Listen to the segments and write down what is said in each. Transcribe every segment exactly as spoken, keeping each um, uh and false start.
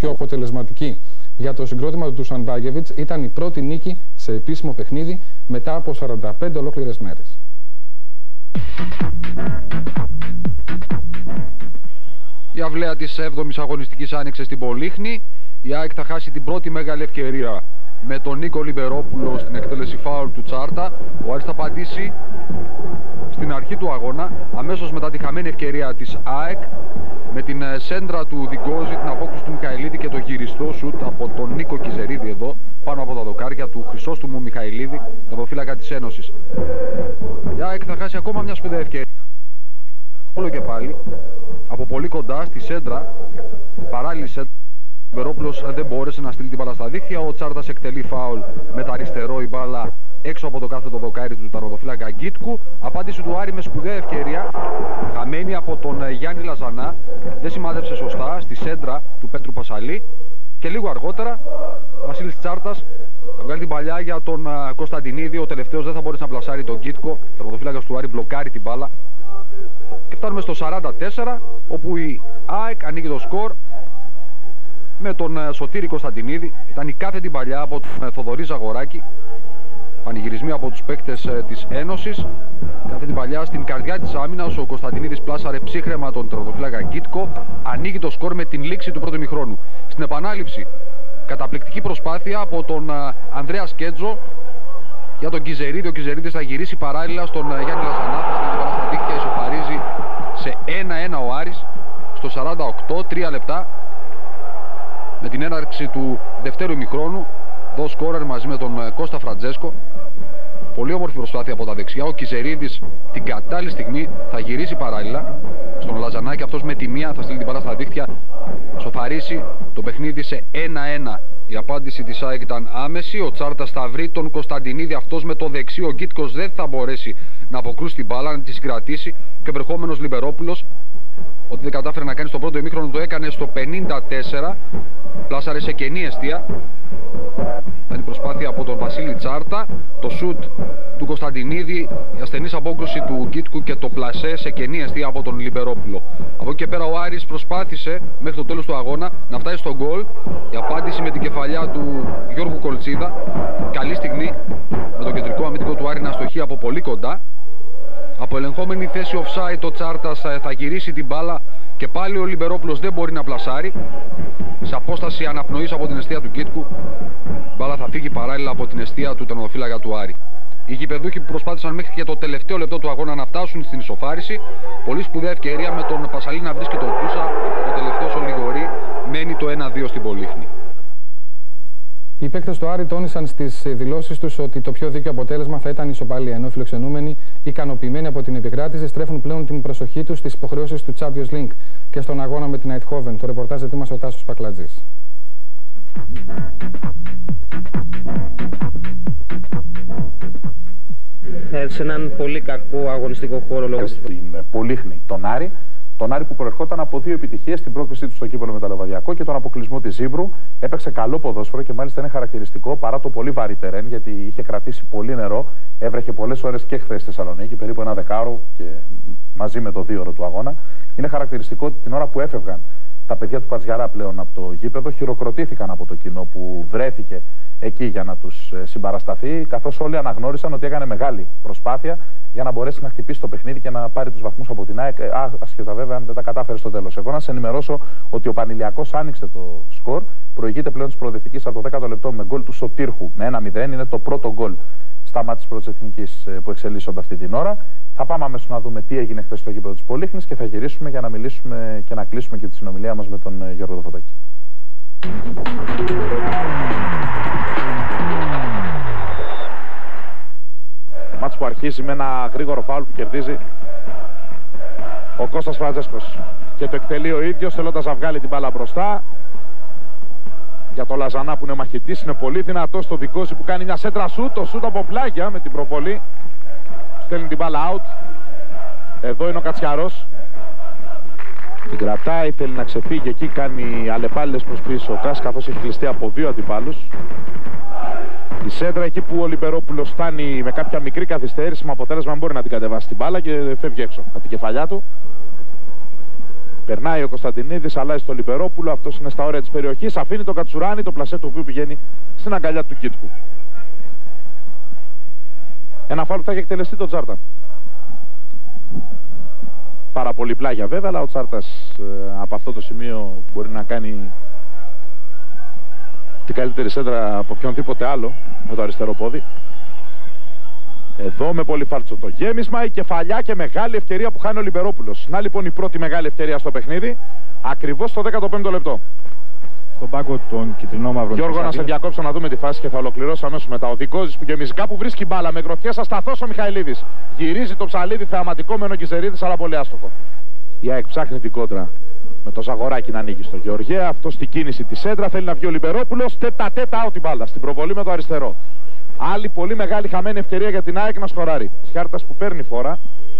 πιο αποτελεσματική. Για το συγκρότημα του Ντουσανμπάγεβιτς ήταν η πρώτη νίκη σε επίσημο παιχνίδι μετά από σαράντα πέντε ολόκληρες μέρες. Η αυλαία της έβδομης αγωνιστικής άνοιξε στην Πολύχνη. Η ΑΕΚ θα χάσει την πρώτη μεγάλη ευκαιρία με τον Νίκο Λιμπερόπουλο στην εκτέλεση φάουλ του Τσάρτα. Ο Άρης θα απαντήσει στην αρχή του αγώνα, αμέσως μετά τη χαμένη ευκαιρία της ΑΕΚ, με την σέντρα του Διγκόζη, την απόκριση του Μιχαηλίδη και το γυριστό σουτ από τον Νίκο Κιζερίδη εδώ, πάνω από τα δοκάρια του Χρυσόστομου Μιχαηλίδη, το αποφύλακα της Ένωσης. Η ΑΕΚ θα χάσει ακόμα μια σπουδαία ευκαιρία με τον Νίκο Λιμπερόπουλο και πάλι, από πολύ κοντά στη σέντρα, παράλληλη σέντρα. Ο Λιμπερόπουλος δεν μπόρεσε να στείλει την μπάλα στα δίχτυα. Ο Τσάρτας εκτελεί φάουλ με τα αριστερό, η μπάλα έξω από το κάθετο δοκάρι του τερματοφύλακα Γκίτκου. Απάντηση του Άρη με σπουδαία ευκαιρία, χαμένη από τον Γιάννη Λαζανά. Δεν σημάδεψε σωστά στη σέντρα του Πέτρου Πασαλή. Και λίγο αργότερα ο Βασίλης Τσάρτας θα βγάλει την παλιά για τον Κωνσταντινίδη. Ο τελευταίος δεν θα μπορέσει να πλασάρει τον Γκίτκο. Ο τερματοφύλακας του Άρη μπλοκάρει την μπάλα. Και φτάνουμε στο σαράντα τέσσερα, όπου η ΑΕΚ ανοίγει το σκορ με τον Σωτήρη Κωνσταντινίδη. Ήταν η κάθετη παλιά από τον Θοδωρή Ζαγοράκη. Πανηγυρισμοί από τους παίκτες της Ένωσης. Κάθετη παλιά στην καρδιά της άμυνας. Ο Κωνσταντινίδης πλάσαρε ψύχρεμα τον τερματοφύλακα Γκίτκο. Ανοίγει το σκορ με την λήξη του πρώτου ημιχρόνου. Στην επανάληψη, καταπληκτική προσπάθεια από τον Ανδρέα Σκέτζο για τον Κιζερίδη. Ο Κιζερίδης θα γυρίσει παράλληλα στον Γιάννη Λαζανά. Θα στείλει την μπάλα στα δίχτυα, ισοφαρίζει σε ένα ένα ο Άρης στο σαράντα οκτώ, τρία λεπτά με την έναρξη του δευτέρου ημιχρόνου. Δω σκόρερ μαζί με τον Κώστα Φραντζέσκο. Πολύ όμορφη προσπάθεια από τα δεξιά. Ο Κιζερίδης την κατάλληλη στιγμή θα γυρίσει παράλληλα στον Λαζανά και αυτός με τη μία θα στείλει την μπάλα στα δίχτυα. Σοφαρίσει το παιχνίδι σε ένα ένα. Η απάντηση της ΑΕΚ ήταν άμεση. Ο Τσάρτας θα βρει τον Κωνσταντινίδη. Αυτός με το δεξί. Ο Γκίτκος δεν θα μπορέσει να αποκρούσει την μπάλα, να τη συγκρατήσει. Και ο ερχόμενος Λιμπερόπουλος, ό,τι δεν κατάφερε να κάνει στο πρώτο ημίχρονο, το έκανε στο πενήντα τέσσερα. Πλάσαρε σε κενή εστία. Ήταν η προσπάθεια από τον Βασίλη Τσάρτα. Το σουτ του Κωνσταντινίδη, η ασθενής απόκρουση του Γκίτκου και το πλασέ σε κενή εστία από τον Λιμπερόπουλο. Από εκεί και πέρα ο Άρης προσπάθησε μέχρι το τέλος του αγώνα να φτάσει στο γκολ. Η απάντηση με την κεφαλιά του Γιώργου Κολτσίδα. Καλή στιγμή με το κεντρικό αμυντικό του Άρη να αστοχεί από πολύ κοντά. Από ελεγχόμενη θέση offside ο Τσάρτας θα γυρίσει την μπάλα και πάλι ο Λιμπερόπουλος δεν μπορεί να πλασάρει. Σε απόσταση αναπνοής από την εστία του Γκίτκου, η μπάλα θα φύγει παράλληλα από την εστία του τερματοφύλακα του Άρη. Οι γηπεδούχοι που προσπάθησαν μέχρι και το τελευταίο λεπτό του αγώνα να φτάσουν στην ισοφάριση. Πολύ σπουδαία ευκαιρία με τον Πασαλή να βρίσκει τον Κούσα. Ο τελευταίος ο Λιγορή μένει το ένα δύο στην Πολύχνη. Οι παίκτες του Άρη τόνισαν στις δηλώσεις τους ότι το πιο δίκαιο αποτέλεσμα θα ήταν η ισοπαλία, ενώ οι φιλοξενούμενοι, ικανοποιημένοι από την επικράτηση, στρέφουν πλέον την προσοχή τους στις υποχρεώσεις του Champions League και στον αγώνα με την Eindhoven. Το ρεπορτάζ ετοίμασε ο Τάσος Πακλατζής. Σε έναν πολύ κακό αγωνιστικό χώρο λόγω στην Πολύχνη τον Άρη. Τον Άρη που προερχόταν από δύο επιτυχίες, την πρόκρισή του στο κύπελλο Μεταλλοβαδιακό και τον αποκλεισμό της Ζήμπρου. Έπαιξε καλό ποδόσφαιρο και μάλιστα είναι χαρακτηριστικό παρά το πολύ βαρύ τερέν, γιατί είχε κρατήσει πολύ νερό. Έβρεχε πολλές ώρες και χθες στη Θεσσαλονίκη, περίπου ένα δεκάωρο και μαζί με το δύο ώρο του αγώνα. Είναι χαρακτηριστικό ότι την ώρα που έφευγαν τα παιδιά του Πατζιαρά πλέον από το γήπεδο, χειροκροτήθηκαν από το κοινό που βρέθηκε εκεί για να τους συμπαρασταθεί, καθώς όλοι αναγνώρισαν ότι έκανε μεγάλη προσπάθεια για να μπορέσει να χτυπήσει το παιχνίδι και να πάρει τους βαθμούς από την ΑΕΚ, ασχετά βέβαια αν δεν τα κατάφερε στο τέλος. Εγώ να σας ενημερώσω ότι ο Πανηλιακός άνοιξε το σκορ, προηγείται πλέον της προοδευτικής από το δέκατο λεπτό με γκολ του Σωτήρχου με ένα μηδέν, είναι το πρώτο γκολ στα μάτια της πρώτης εθνικής που εξελίσσονται αυτή την ώρα. Θα πάμε αμέσως να δούμε τι έγινε χθες στο γήπεδο της Πολύχνης και θα γυρίσουμε για να μιλήσουμε και να κλείσουμε και τη συνομιλία μας με τον Γιώργο Δοφωτάκη. Μάτς που αρχίζει με ένα γρήγορο φάουλ που κερδίζει ο Κώστας Φραντζέσκος και το εκτελεί ο ίδιος, θέλοντας να βγάλει την μπάλα μπροστά. Για το Λαζανά που είναι μαχητής, είναι πολύ δυνατός, το Δικόζη που κάνει μια σέντρα σούτ, το σούτ από πλάγια με την προβολή, στέλνει την μπάλα out. Εδώ είναι ο Κατσιαρός, την κρατάει, θέλει να ξεφύγει, εκεί κάνει αλλεπάλληλες προς πίσω ο Κάς, καθώς έχει κλειστεί από δύο αντιπάλους. Η σέντρα εκεί που ο Λιμπερόπουλος φτάνει με κάποια μικρή καθυστέρηση, με αποτέλεσμα μπορεί να την κατεβάσει την μπάλα και φεύγει έξω από την κεφαλιά του. Περνάει ο Κωνσταντινίδης, αλλάζει στο Λιμπερόπουλο. Αυτός είναι στα όρια της περιοχής. Αφήνει τον Κατσουράνη, το πλασέ του οποίου πηγαίνει στην αγκαλιά του Κίτκου. Ένα φάουλ που θα έχει εκτελεστεί το Τσάρτα. Πάρα πολύ πλάγια βέβαια, αλλά ο Τσάρτας ε, από αυτό το σημείο μπορεί να κάνει την καλύτερη σέντρα από οποιονδήποτε άλλο με το αριστερό πόδι. Εδώ με πολύ φάρτσο το γέμισμα, η κεφαλιά και μεγάλη ευκαιρία που χάνει ο Λιμπερόπουλος. Να λοιπόν η πρώτη μεγάλη ευκαιρία στο παιχνίδι, ακριβώς στο δέκατο πέμπτο λεπτό. Στον πάγκο των κυτρινόμαυρων. Γιώργο, να σε διακόψω να δούμε τη φάση και θα ολοκληρώσω αμέσως μετά. Ο Δικόζης που γεμίζει, κάπου βρίσκει μπάλα με γροθιές, ασταθώς ο Μιχαηλίδης. Γυρίζει το ψαλίδι θεαματικό με Νοκιζερίδης, αλλά πολύ άστοχο. Η ΑΕΚ ψάχνει την κόντρα με το Ζαγοράκι να ανοίγει στο Γεωργέα. Αυτό στην κίνηση τη σέντρα θέλει να βγει ο Λιμπερόπουλος. Τέτα τέτα out η μπάλα στην προβολή με το αριστερό. Άλλη πολύ μεγάλη χαμένη ευκαιρία για την ΑΕΚ να σκοράρει. Σιάρτας που παίρνει φόρα.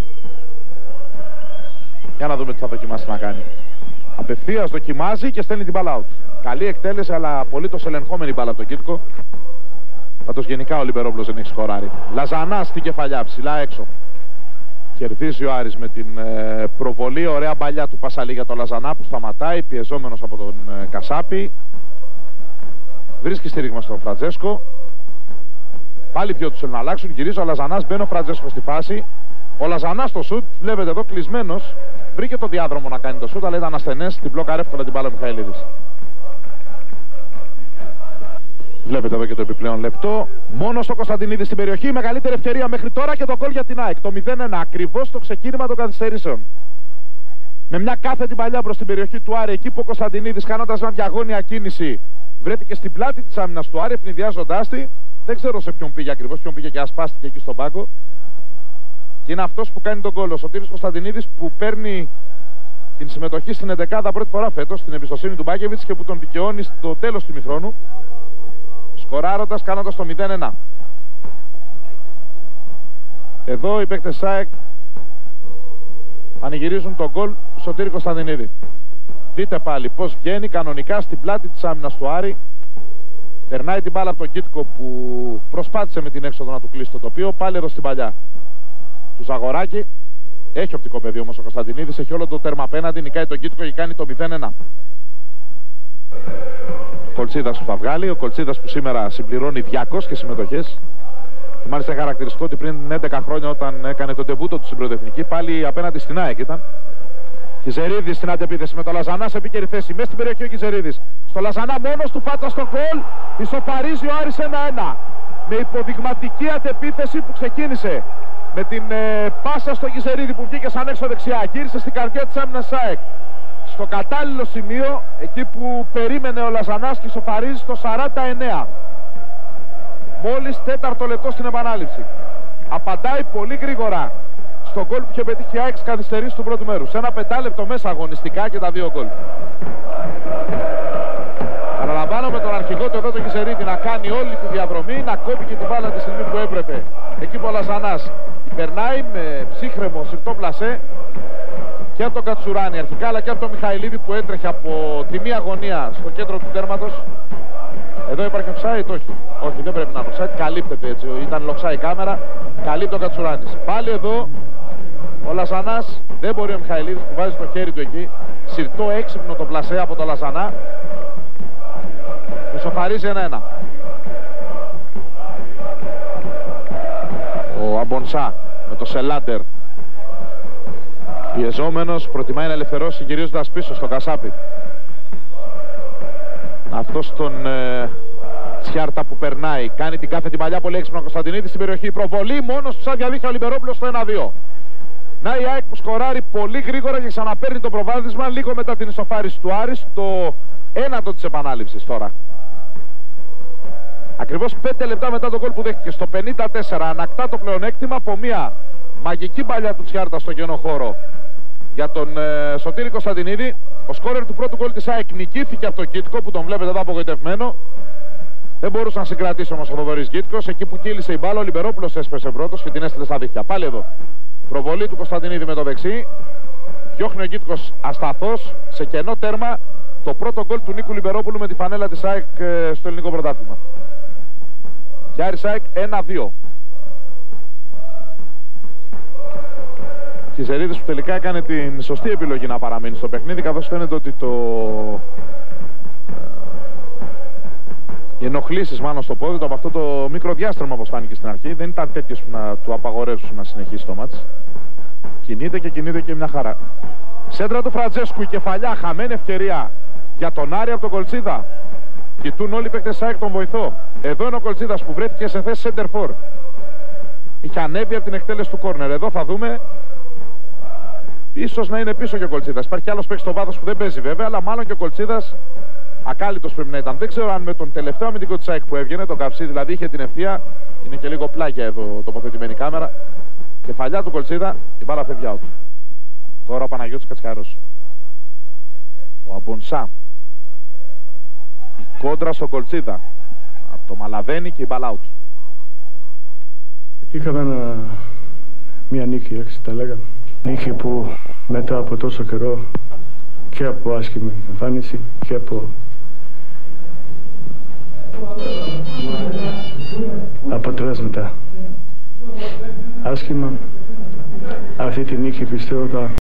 Για να δούμε τι θα δοκιμάσει να κάνει. Απευθείας δοκιμάζει και στέλνει την μπάλα out. Καλή εκτέλεση, αλλά απολύτως ελεγχόμενη μπάλα από τον Κίτκο. Πάντως γενικά ο Λιμπερόπουλος δεν έχει σκοράρει. Λαζανά στην κεφαλιά, ψηλά έξω. Κερδίζει ο Άρης με την ε, προβολή. Ωραία μπαλιά του Πασαλή για τον Λαζανά που σταματάει, πιεζόμενος από τον ε, Κασάπη. Βρίσκει στήριγμα στον Φραντζέσκο. Πάλι δυο τους θέλουν να αλλάξουν. Γυρίζει ο Λαζανάς, μπαίνει ο Φραντζέσκο στη φάση. Ο Λαζανάς στο σουτ, βλέπετε εδώ κλεισμένος. Βρήκε το διάδρομο να κάνει το σουτ, αλλά ήταν ασθενές. Την μπλόκαρε εύκολα την μπάλα Μιχαηλίδης. Βλέπετε εδώ και το επιπλέον λεπτό. Μόνο στο Κωνσταντινίδη στην περιοχή. Η μεγαλύτερη ευκαιρία μέχρι τώρα και το γκολ για την ΑΕΚ. Το μηδέν ένα. Ακριβώς το ξεκίνημα των καθυστερήσεων. Με μια κάθετη παλιά προς την περιοχή του Άρη. Εκεί που ο Κωνσταντινίδης, κάνοντας μια διαγώνια κίνηση, βρέθηκε στην πλάτη της άμυνας του Άρη, ευνηδιάζοντάς τη. Δεν ξέρω σε ποιον πήγε ακριβώς, ποιον πήγε και ασπάστηκε εκεί στον πάγκο. Και είναι αυτός που κάνει τον γκολ. Ο Σωτήρης Κωνσταντινίδης που παίρνει την συμμετοχή στην εντεκάδα πρώτη φορά φέτος, την εμπιστοσύνη του Μπάκεβιτς και που τον δικαιώνει στο τέλος του ημιχρόνου. Σκοράροντας, κάνοντας το μηδέν ένα. Εδώ οι παίκτες ΣΑΕΚ πανηγυρίζουν τον γκολ του Σωτήρη Κωνσταντινίδη. Δείτε πάλι πως βγαίνει κανονικά στην πλάτη της άμυνας του Άρη. Περνάει την μπάλα από τον Κίτκο που προσπάθησε με την έξοδο να του κλείσει το τοπίο. Πάλι εδώ στην παλιά του Ζαγοράκη. Έχει οπτικό πεδίο όμως ο Κωνσταντινίδης. Έχει όλο το τέρμα απέναντι. Νικάει τον Κίτκο και κάνει το μηδέν ένα. Κολτσίδας που θα βγάλει. Ο Κολτσίδας που σήμερα συμπληρώνει διακόσιες συμμετοχές. Και μάλιστα χαρακτηριστικό ότι πριν έντεκα χρόνια όταν έκανε τον ντεμπούτο του στην πρωτοεθνική, πάλι απέναντι στην ΑΕΚ ήταν. Κιζερίδης στην αντεπίθεση με τον Λαζανά σε επίκαιρη θέση. Μέσα στην περιοχή ο Κιζερίδης. Στο Λαζανά μόνος του, φάτσα στο γκολ. Ισοφαρίζει ο Άρης ένα ένα. Με υποδειγματική αντεπίθεση που ξεκίνησε με την ε, πάσα στο Κιζερίδη που βγήκε σαν έξω δεξιά. Γύρισε στην καρδιά της άμυνας ΣΑΕΚ. Στο κατάλληλο σημείο, εκεί που περίμενε ο Λαζανάς και ισοφαρίζει στο σαράντα εννέα. Μόλις τέταρτο λεπτό στην επανάληψη. Απαντάει πολύ γρήγορα στο γκολ που είχε πετύχει η ΑΕΚ καθυστερήσει του πρώτου μέρους. Σε ένα πεντάλεπτο μέσα αγωνιστικά και τα δύο γκολ. Παραλαμβάνω με τον αρχηγό του εδώ τον Κιζερίδη να κάνει όλη τη διαδρομή, να κόβει και την μπάλα τη στιγμή που έπρεπε. Εκεί που ο Λαζανάς περνάει με ψύχρεμο συρτό πλασέ και από τον Κατσουράνη αρχικά, αλλά και από τον Μιχαηλίδη που έτρεχε από τη μία γωνία στο κέντρο του τέρματος. Εδώ υπάρχει offside, όχι. Όχι, δεν πρέπει να είναι offside. Καλύπτεται έτσι. Ήταν λοξά η κάμερα. Καλύπτει ο Κατσουράνης. Πάλι εδώ ο Λαζανάς. Δεν μπορεί ο Μιχαηλίδης που βάζει το χέρι του εκεί. Συρτό έξυπνο το πλασέ από το Λαζανά. Ισοφαρίζει ένα ένα. Ο Αμπονσά με το Σελάντερ. Πιεζόμενος προτιμάει να ελευθερώσει γυρίζοντας πίσω στον Κασάπη. Αυτός τον ε, Τσιάρτα που περνάει. Κάνει την κάθε την παλιά πολύ έξυπνα Κωνσταντινίδη στην περιοχή. Προβολή μόνος του σαν διαδίχεια ο Λιμπερόπουλος στο ένα δύο. Να η ΑΕΚ που σκοράρει πολύ γρήγορα και ξαναπαίρνει το προβάδισμα λίγο μετά την ισοφάριση του Άρη στο ένατο της επανάληψης τώρα. Ακριβώς πέντε λεπτά μετά το γκολ που δέχτηκε στο πενήντα τέσσερα ανακτά το πλεονέκτημα από μια μαγική παλιά του Τσιάρτα στο κενό χώρο για τον ε, Σωτήρη Κωνσταντινίδη. Ο σκόρερ του πρώτου γκολ της ΑΕΚ νικήθηκε από τον Κίτκο που τον βλέπετε εδώ απογοητευμένο. Δεν μπορούσε να συγκρατήσει όμως ο Θοδωρής Κίτκος. Εκεί που κύλησε η μπάλα ο Λιμπερόπουλος έσπεσε πρώτος και την έστειλε στα δίχτυα. Πάλι εδώ. Προβολή του Κωνσταντινίδη με το δεξί. Διώχνει ο Κίτκος ασταθώς σε κενό τέρμα το πρώτο γκολ του Νίκου Λιμπερόπουλου με τη φανέλα της ΑΕΚ ε, στο ελληνικό πρωτάθλημα. Και Άρης ΑΕΚ ένα δύο. Κιζερίδης που τελικά έκανε την σωστή επιλογή να παραμείνει στο παιχνίδι, καθώς φαίνεται ότι το... οι ενοχλήσεις μάλλον στο πόδι του από αυτό το μικρό διάστρεμα, όπως φάνηκε στην αρχή, δεν ήταν τέτοιες που να του απαγορεύσουν να συνεχίσει το μάτς. Κινείται και κινείται και μια χαρά. Σέντρα του Φραντζέσκου, η κεφαλιά, χαμένη ευκαιρία για τον Άρη από τον Κολτσίδα. Κοιτούν όλοι οι παίκτες ΑΕΚ τον βοηθό. Εδώ είναι ο Κολτσίδας που βρέθηκε σε θέση center for. Είχε ανέβει από την εκτέλεση του κόρνερ. Εδώ θα δούμε. Ίσως να είναι πίσω και ο Κολτσίδας. Υπάρχει κι άλλος παίκτης στο βάθος που δεν παίζει βέβαια, αλλά μάλλον και ο Κολτσίδας ακάλυπτος πρέπει να ήταν. Δεν ξέρω αν με τον τελευταίο αμυντικό της ΑΕΚ που έβγαινε, τον Καψί δηλαδή, είχε την ευθεία. Είναι και λίγο πλάγια εδώ τοποθετημένη κάμερα. Κεφαλιά του Κολτσίδα, η μπάλα φεύγει out. Τώρα ο Παναγιώτης Κατσιαρός. Ο Αμπονσά. Η κόντρα στο Κολτσίδα. Από το Μαλαβένι και η μπάλα out. Είχαμε ένα... μια νίκη, έτσι τα λέγαμε. Νίκη που μετά από τόσο καιρό και από άσχημη εμφάνιση και από αποτελέσματα άσχημα, αυτή τη νίκη πιστεύω θα